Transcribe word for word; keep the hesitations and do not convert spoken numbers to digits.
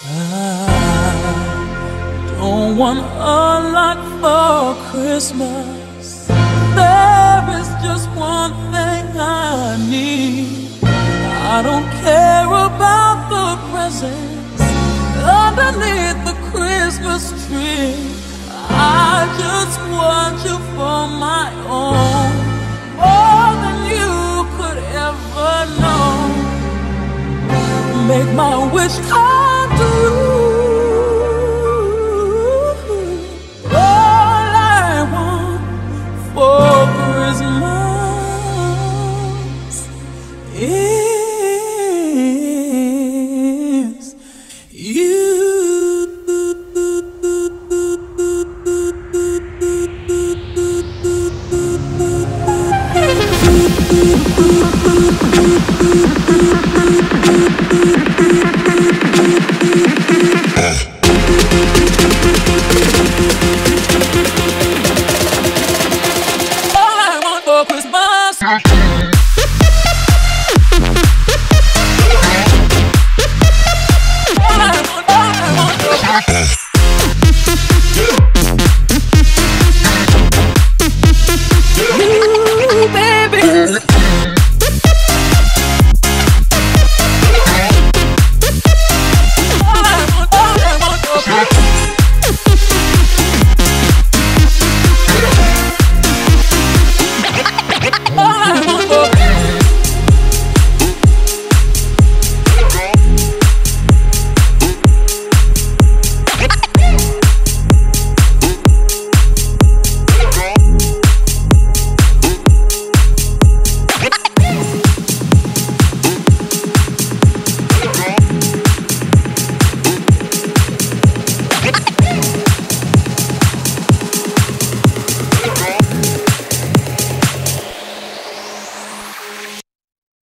I don't want a lot for Christmas. There is just one thing I need. I don't care about the presents underneath the Christmas tree. I just want you for my own, more than you could ever know. Make my wish come true. All I want for Christmas is you. All I want for Christmas. All I want, all I want for Christmas.